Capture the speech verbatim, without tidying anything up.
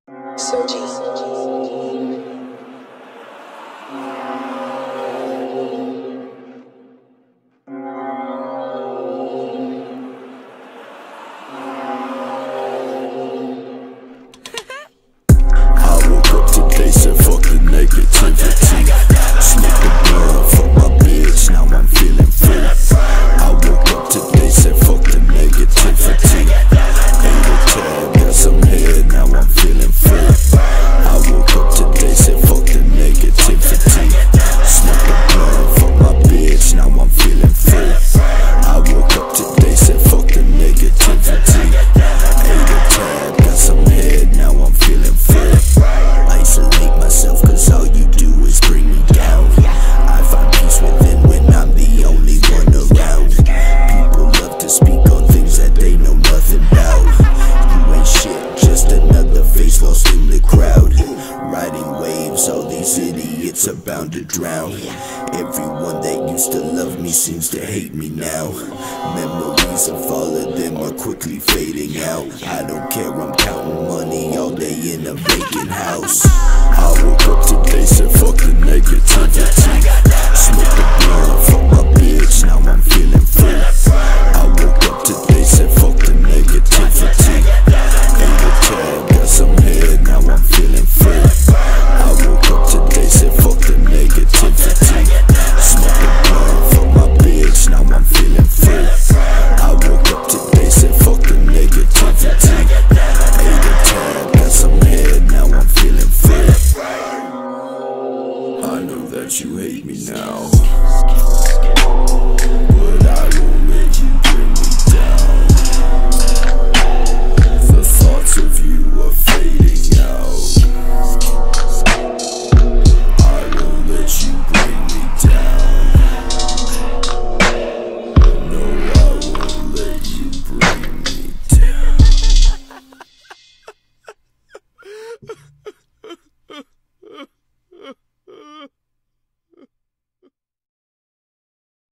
woke up today, said fuck the negativity. Smoke the blunt, fuck my bitch, now I'm feeling free. I woke up today, said fuck the negativity. Ate a tab, got some head, now I'm feeling free. I woke up today, said fuck the negativity. Smoke the blunt, fuck my bitch, now I'm feeling free. I woke up today, said fuck the negativity. Ate a tab, got some head, now I'm feeling free. Isolate myself cause all you do is bring me down. I find peace within when I'm the only one around. People love to speak on things that they know nothing about. You ain't shit, just another face lost in the crowd. Riding waves, all these idiots are bound to drown. Everyone that used to love me seems to hate me now. Memories of all of them are quickly fading out. I don't care, I'm counting money all day in a vacant house. I woke up today, said fuck the negativity. Smoke the blunt,